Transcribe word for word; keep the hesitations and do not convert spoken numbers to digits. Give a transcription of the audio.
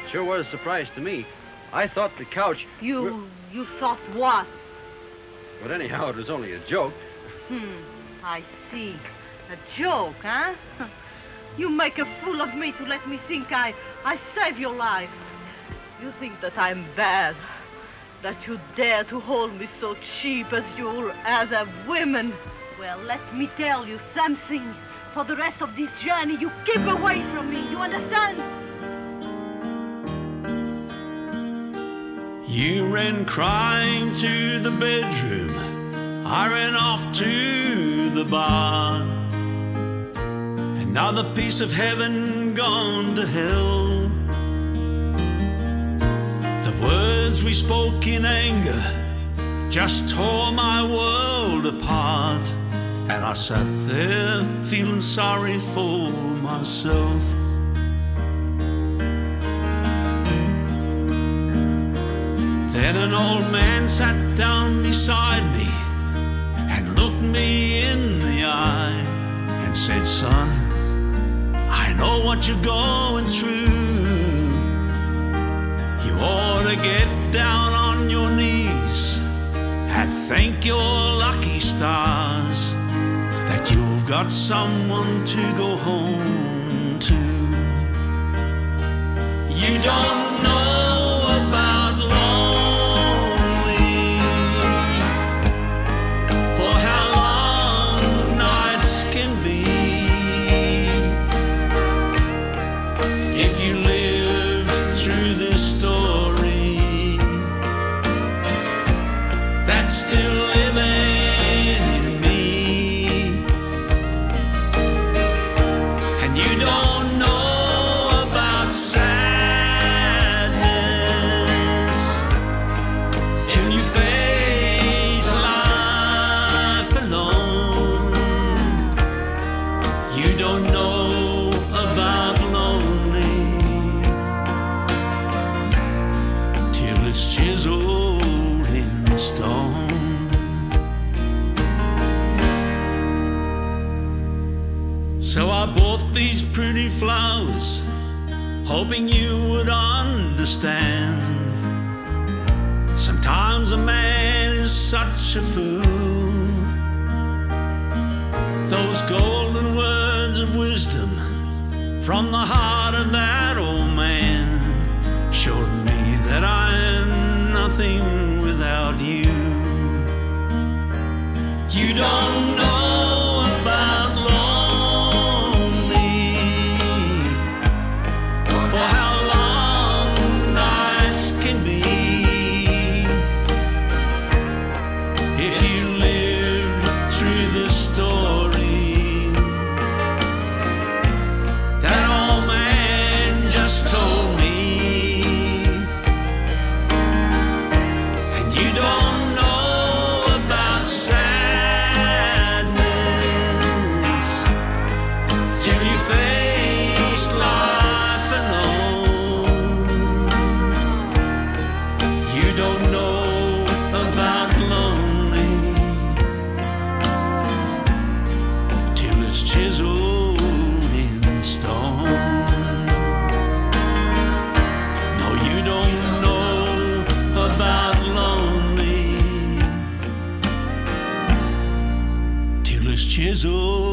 Sure was a surprise to me. I thought the couch... You... you thought what? But anyhow, it was only a joke. Hmm, I see. A joke, huh? You make a fool of me to let me think I... I save your life. You think that I'm bad. That you dare to hold me so cheap as you as a woman. Well, let me tell you something. For the rest of this journey, you keep away from me. You understand? You ran crying to the bedroom. I ran off to the bar. Another piece of heaven gone to hell. The words we spoke in anger just tore my world apart. And I sat there feeling sorry for myself. Then an old man sat down beside me and looked me in the eye and said, son, I know what you're going through. You ought to get down on your knees and thank your lucky stars that you've got someone to go home to. You don't know about lonely or how long nights can be. If you lived through this story, that's still living in me. And you don't know about sadness till you face life alone. You don't know about lonely till it's chiseled in stone. So I bought these pretty flowers, hoping you would understand. Sometimes a man is such a fool. Those golden words of wisdom from the heart of that old man showed me that I am nothing without you. You don't know about lonely or how long nights can be. If you lived through this story that old man just told me, and you don't know about sadness till you face life alone. You don't know about lonely till it's chiseled in stone. No, you don't know about lonely till it's chiseled